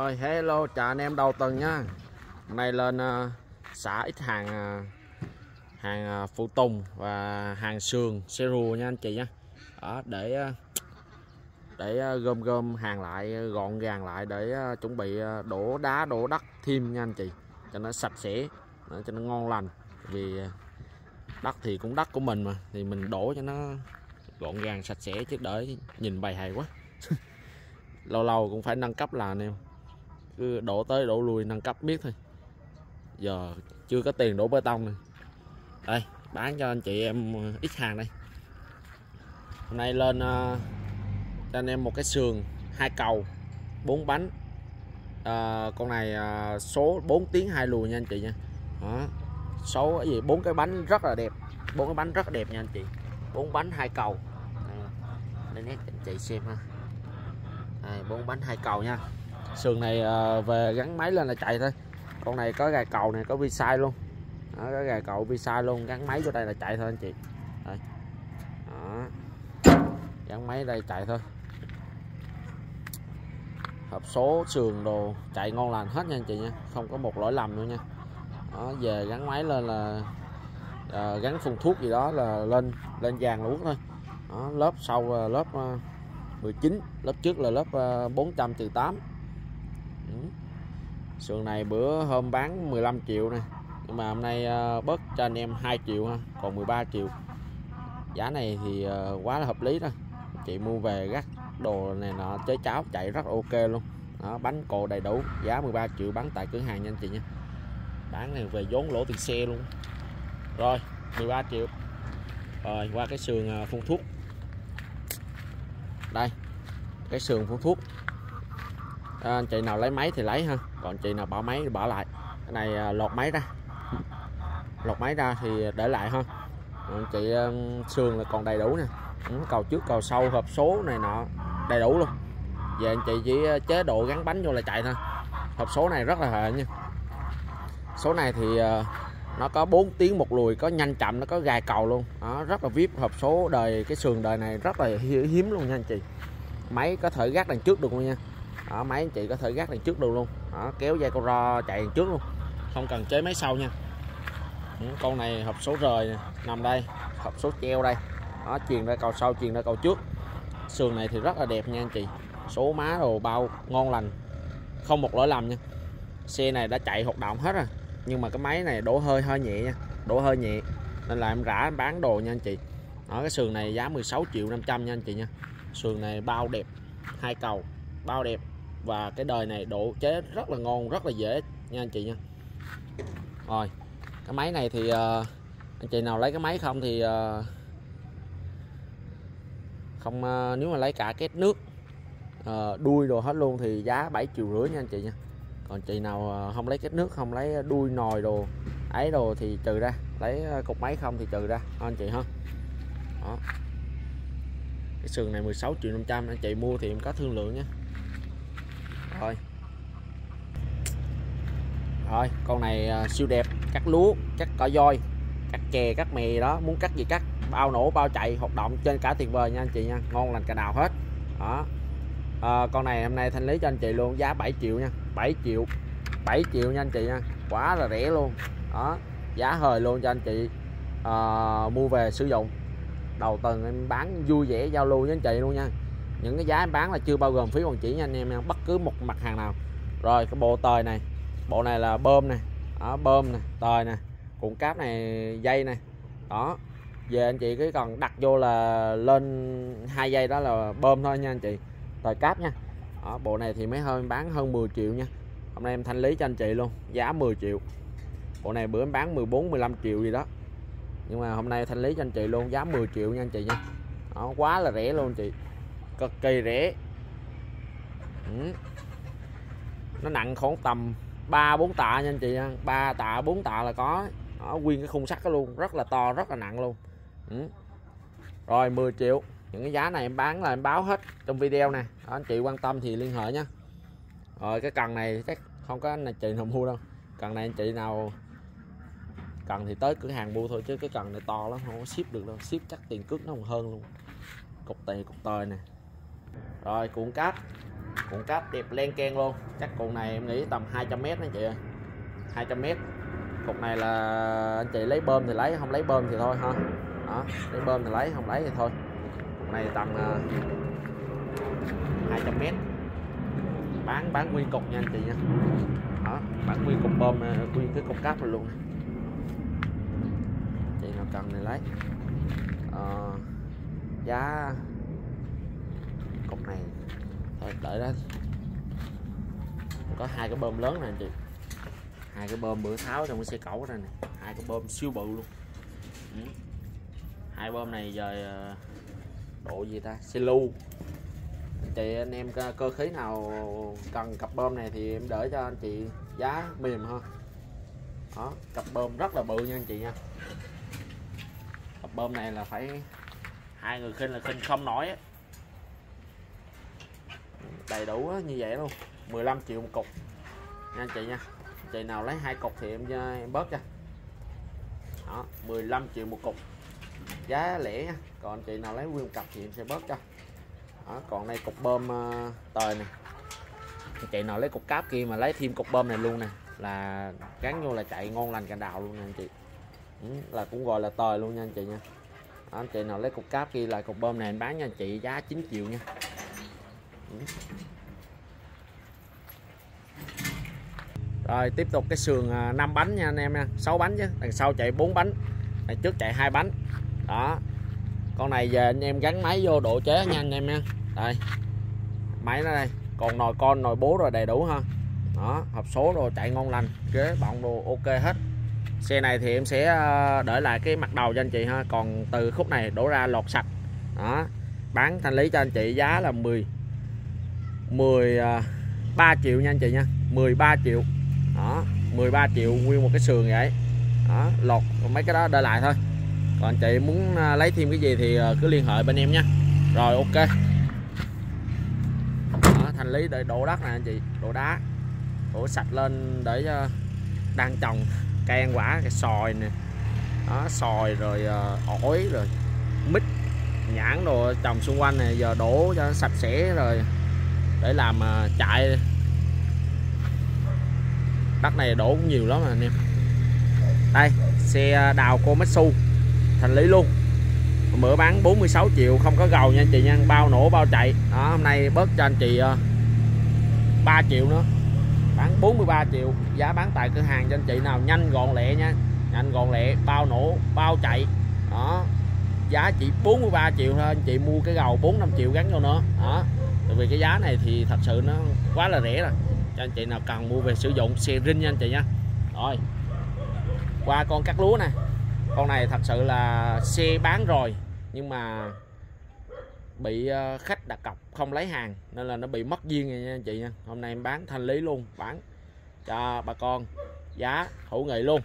Rồi, hello, chào anh em đầu tuần nha. Hôm nay lên xả ít hàng phụ tùng và hàng sườn xe rùa nha anh chị nha. Đó, để gom hàng lại, gọn gàng lại để chuẩn bị đổ đá đổ đất thêm nha anh chị, cho nó sạch sẽ, cho nó ngon lành. Vì đất thì cũng đất của mình mà, thì mình đổ cho nó gọn gàng sạch sẽ chứ đợi nhìn bày hài quá. Lâu lâu cũng phải nâng cấp là anh em, cứ đổ tới đổ lui nâng cấp biết thôi. Giờ chưa có tiền đổ bê tông này. Đây, bán cho anh chị em ít hàng đây. Hôm nay lên cho anh em một cái sườn 2 cầu 4 bánh. Con này số 4 tiếng 2 lùi nha anh chị nha. Đó. Số cái gì 4 cái bánh rất là đẹp, 4 cái bánh rất là đẹp nha anh chị. 4 bánh 2 cầu. Đây nét anh chị xem ha. 4 bánh 2 cầu nha. Sườn này về gắn máy lên là chạy thôi. Con này có gài cầu này, có vi sai luôn. Đó, có gài cầu vi sai luôn, gắn máy vô đây là chạy thôi anh chị. Đây. Đó. Gắn máy đây chạy thôi. Hộp số sườn đồ chạy ngon lành hết nha anh chị nha, không có một lỗi lầm nữa nha. Đó, về gắn máy lên là gắn phun thuốc gì đó là lên vàng luôn thôi. Đó, lớp sau là lớp 19, lớp trước là lớp 400-8. Sườn này bữa hôm bán 15 triệu nè, nhưng mà hôm nay bớt cho anh em 2 triệu ha, còn 13 triệu. Giá này thì quá là hợp lý rồi. Chị mua về gắt đồ này nọ chế cháo chạy rất là ok luôn. Đó, bánh cộ đầy đủ, giá 13 triệu bán tại cửa hàng nha anh chị nha. Bán này về vốn lỗ tiền xe luôn. Rồi 13 triệu. Rồi qua cái sườn phun thuốc. Đây, cái sườn phun thuốc. Anh chị nào lấy máy thì lấy ha, còn chị nào bỏ máy thì bỏ lại. Cái này lột máy ra thì để lại ha. Anh chị sườn là còn đầy đủ nè, cầu trước cầu sau hộp số này nọ đầy đủ luôn. Về anh chị chỉ chế độ gắn bánh vô là chạy thôi. Hộp số này rất là hệ nha. Số này thì nó có 4 tiếng một lùi, có nhanh chậm, nó có gài cầu luôn. Đó, rất là VIP. Hộp số đời cái sườn đời này rất là hiếm luôn nha anh chị. Máy có thể gác đằng trước được luôn nha. Đó, máy anh chị có thể gác đằng trước được luôn. Đó, kéo dây con ro chạy đằng trước luôn, không cần chế máy sau nha. Con này hộp số rời nè, nằm đây, hộp số treo đây. Đó, truyền ra cầu sau, truyền ra cầu trước. Sườn này thì rất là đẹp nha anh chị, số má đồ bao ngon lành, không một lỗi lầm nha. Xe này đã chạy hoạt động hết rồi, nhưng mà cái máy này đổ hơi nhẹ nha, đổ hơi nhẹ nên là em rã em bán đồ nha anh chị. Ở cái sườn này giá 16 triệu 500 nha anh chị nha. Sườn này bao đẹp, 2 cầu bao đẹp, và cái đời này độ chế rất là ngon, rất là dễ nha anh chị nha. Rồi cái máy này thì anh chị nào lấy cái máy không thì không, nếu mà lấy cả két nước đuôi đồ hết luôn thì giá 7,5 triệu nha anh chị nha. Còn chị nào không lấy két nước, không lấy đuôi nồi đồ ấy đồ thì trừ ra, lấy cục máy không thì trừ ra anh chị ha. Đó, cái sườn này 16 triệu 500, anh chị mua thì em có thương lượng nhé. Rồi con này siêu đẹp, cắt lúa, cắt cỏ voi, cắt chè, cắt mè đó, muốn cắt gì cắt, bao nổ bao chạy hoạt động trên cả tuyệt vời nha anh chị nha, ngon lành cả nào hết. Đó, con này hôm nay thanh lý cho anh chị luôn, giá 7 triệu nha, 7 triệu nha anh chị nha, quá là rẻ luôn. Đó, giá hời luôn cho anh chị mua về sử dụng. Đầu tuần em bán vui vẻ giao lưu với anh chị luôn nha. Những cái giá em bán là chưa bao gồm phí vận chuyển nha anh em nha, bất cứ một mặt hàng nào. Rồi cái bộ tời này, bộ này là bơm này, đó, bơm này, tời nè, cuộn cáp này, dây này. Đó, về anh chị cứ còn đặt vô là lên 2 dây đó là bơm thôi nha anh chị, tời cáp nha. Đó, bộ này thì mấy hôm bán hơn 10 triệu nha, hôm nay em thanh lý cho anh chị luôn, giá 10 triệu. Bộ này bữa em bán 14-15 triệu gì đó, nhưng mà hôm nay thanh lý cho anh chị luôn, giá 10 triệu nha anh chị nha. Đó, quá là rẻ luôn anh chị, cực kỳ rẻ. Nó nặng khoảng tầm 3-4 tạ nha anh chị nha, 3 tạ 4 tạ là có. Đó, nguyên cái khung sắt đó luôn, rất là to, rất là nặng luôn. Rồi 10 triệu. Những cái giá này em bán là em báo hết trong video nè. Đó, anh chị quan tâm thì liên hệ nhé. Rồi cái cần này chắc không có anh chị nào mua đâu, cần này anh chị nào cần thì tới cửa hàng mua thôi, chứ cái cần này to lắm, không có ship được đâu, ship chắc tiền cước nó còn hơn luôn. Cục tiền cục tời nè. Rồi cuộn Cuộn cáp đẹp len keng luôn. Chắc cuộn này em nghĩ tầm 200m anh chị ơi, 200m. Cục này là anh chị lấy bơm thì lấy, không lấy bơm thì thôi ha. Đó, lấy bơm thì lấy, không lấy thì thôi. Cục này tầm 200m. Bán nguyên cục nha anh chị nha. Đó, bán nguyên cục bơm, nguyên cái cục cáp này luôn. Chị nào cần này lấy. Giá cục này thôi đợi đó. Có hai cái bơm lớn này anh chị, hai cái bơm bữa tháo trong cái xe cẩu này, hai cái bơm siêu bự luôn. Hai bơm này giờ độ gì ta, xe lưu. Anh em cơ khí nào cần cặp bơm này thì em đỡ cho anh chị giá mềm hơn. Đó, cặp bơm rất là bự nha anh chị nha. Cặp bơm này là phải hai người khinh là khinh không nổi á. Đầy đủ như vậy luôn, 15 triệu một cục nha anh chị nha. Chị nào lấy hai cục thì em bớt cho. Đó, 15 triệu một cục giá lẻ nha. Còn chị nào lấy nguyên cặp thì em sẽ bớt cho. Đó, còn đây cục bơm tời này. Chị nào lấy cục cáp kia mà lấy thêm cục bơm này luôn nè là gắn vô là chạy ngon lành cành đào luôn nha anh chị. Là cũng gọi là tời luôn nha anh chị nha. Đó, anh chị nào lấy cục cáp kia là cục bơm này anh bán nha anh chị giá 9 triệu nha. Rồi tiếp tục cái sườn 5 bánh nha anh em nha, 6 bánh chứ, đằng sau chạy 4 bánh, đằng trước chạy 2 bánh. Đó, con này về anh em gắn máy vô độ chế nha anh em nha. Đây, máy nó đây, còn nồi con nồi bố rồi đầy đủ ha. Đó, hộp số rồi chạy ngon lành, ghế bọng đồ ok hết. Xe này thì em sẽ để lại cái mặt đầu cho anh chị ha, còn từ khúc này đổ ra lọt sạch. Đó, bán thanh lý cho anh chị giá là 13 triệu nha anh chị nha, 13 triệu. Đó, 13 triệu nguyên một cái sườn vậy. Đó, lọt mấy cái đó để lại thôi. Còn anh chị muốn lấy thêm cái gì thì cứ liên hệ bên em nha. Rồi ok. Đó, thanh lý để đổ đất nè anh chị, đổ đá, đổ sạch lên để đang trồng cây ăn quả, cái xoài nè. Đó, xoài rồi ổi rồi mít nhãn đồ trồng xung quanh này, giờ đổ cho sạch sẽ rồi để làm chạy. Đất này đổ cũng nhiều lắm mà anh em. Đây, xe đào Komatsu thành lý luôn. Bữa bán 46 triệu không có gầu nha anh chị nha, bao nổ bao chạy. Đó, hôm nay bớt cho anh chị 3 triệu nữa, bán 43 triệu. Giá bán tại cửa hàng cho anh chị nào nhanh gọn lẹ nha, nhanh gọn lẹ, bao nổ bao chạy. Đó, giá chỉ 43 triệu thôi, anh chị mua cái gầu 4-5 triệu gắn vô nữa. Đó, tại vì cái giá này thì thật sự nó quá là rẻ rồi. Cho anh chị nào cần mua về sử dụng xe rin nha anh chị nha. Rồi qua con cắt lúa nè, con này thật sự là xe bán rồi nhưng mà bị khách đặt cọc không lấy hàng nên là nó bị mất duyên nha anh chị nha. Hôm nay em bán thanh lý luôn, bán cho bà con giá hữu nghị luôn.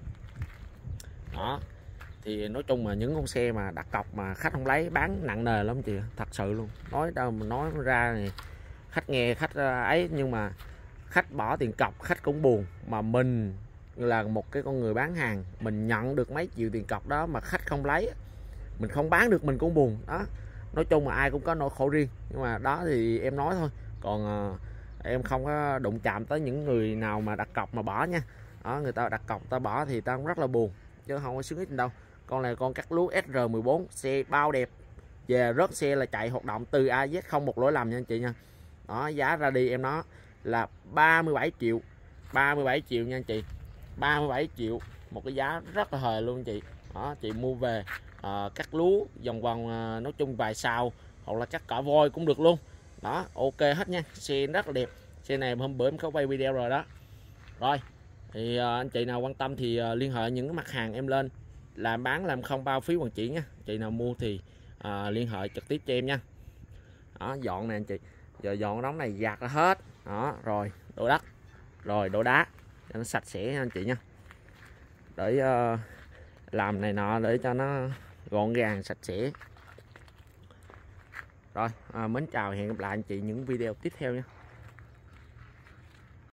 Đó, thì nói chung là những con xe mà đặt cọc mà khách không lấy bán nặng nề lắm chị, thật sự luôn. Nói đâu mà nói ra thì khách nghe khách ấy, nhưng mà khách bỏ tiền cọc khách cũng buồn, mà mình là một cái con người bán hàng, mình nhận được mấy triệu tiền cọc đó mà khách không lấy, mình không bán được mình cũng buồn. Đó, nói chung là ai cũng có nỗi khổ riêng, nhưng mà đó thì em nói thôi, còn em không có đụng chạm tới những người nào mà đặt cọc mà bỏ nha. Đó, người ta đặt cọc ta bỏ thì ta cũng rất là buồn chứ không có sướng ít đâu. Con này con cắt lúa SR14, xe bao đẹp, về rớt xe là chạy hoạt động từ A Z không một lỗi lầm nha anh chị nha. Đó, giá ra đi em nó là 37 triệu, 37 triệu nha anh chị, 37 triệu, một cái giá rất là hời luôn anh chị. Đó, chị mua về cắt lúa vòng vòng, nói chung vài sao hoặc là cắt cỏ voi cũng được luôn. Đó, ok hết nha, xe rất là đẹp. Xe này hôm bữa em có quay video rồi đó. Rồi thì anh chị nào quan tâm thì liên hệ những cái mặt hàng em lên làm bán, làm không bao phí vận chuyển nha. Chị nào mua thì liên hệ trực tiếp cho em nha. Đó, dọn nè anh chị, giờ dọn đống này gạt ra hết. Đó, rồi đổ đất, rồi đổ đá cho nó sạch sẽ anh chị nha, để làm này nọ để cho nó gọn gàng sạch sẽ. Rồi mến chào, hẹn gặp lại anh chị những video tiếp theo nha.